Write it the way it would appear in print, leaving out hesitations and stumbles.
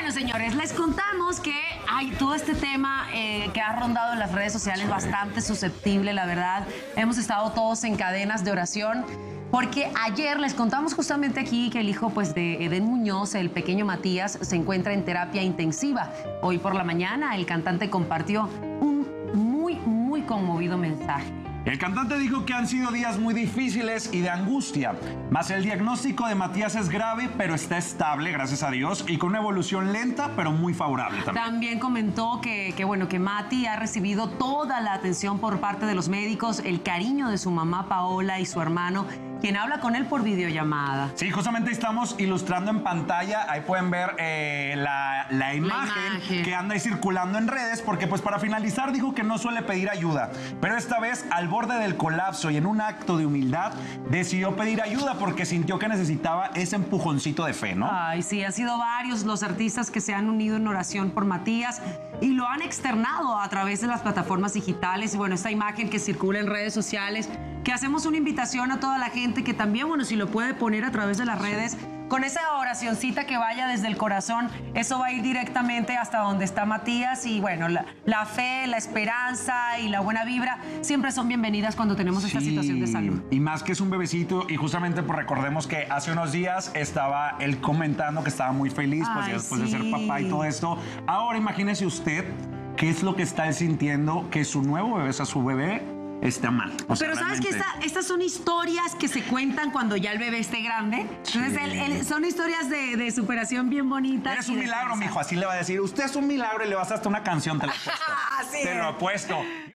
Bueno, señores, les contamos que hay todo este tema que ha rondado en las redes sociales bastante susceptible, la verdad. Hemos estado todos en cadenas de oración. Porque ayer les contamos justamente aquí que el hijo pues, de Edén Muñoz, el pequeño Matías, se encuentra en terapia intensiva. Hoy por la mañana el cantante compartió un muy conmovido mensaje. El cantante dijo que han sido días muy difíciles y de angustia, mas el diagnóstico de Matías es grave, pero está estable, gracias a Dios, y con una evolución lenta, pero muy favorable también. También comentó que Mati ha recibido toda la atención por parte de los médicos, el cariño de su mamá Paola y su hermano, quien habla con él por videollamada. Sí, justamente estamos ilustrando en pantalla, ahí pueden ver la imagen que anda ahí circulando en redes, porque pues para finalizar dijo que no suele pedir ayuda, pero esta vez al borde del colapso y en un acto de humildad decidió pedir ayuda porque sintió que necesitaba ese empujoncito de fe, ¿no? Ay, sí, han sido varios los artistas que se han unido en oración por Matías y lo han externado a través de las plataformas digitales. Y bueno, esta imagen que circula en redes sociales, que hacemos una invitación a toda la gente que también, bueno, si lo puede poner a través de las redes, con esa oracioncita que vaya desde el corazón, eso va a ir directamente hasta donde está Matías. Y bueno, la fe, la esperanza y la buena vibra siempre son bienvenidas cuando tenemos esta situación de salud. Y más que es un bebecito, y justamente pues recordemos que hace unos días estaba él comentando que estaba muy feliz pues, después de ser papá y todo esto. Ahora imagínese usted qué es lo que está él sintiendo, que su nuevo bebé, o sea, su bebé está mal. O sea, pero sabes que estas son historias que se cuentan cuando ya el bebé esté grande. Sí. Entonces son historias de superación bien bonitas. Eres un milagro, mijo. Así le va a decir. Usted es un milagro y le vas hasta una canción, te lo apuesto. Así te lo apuesto.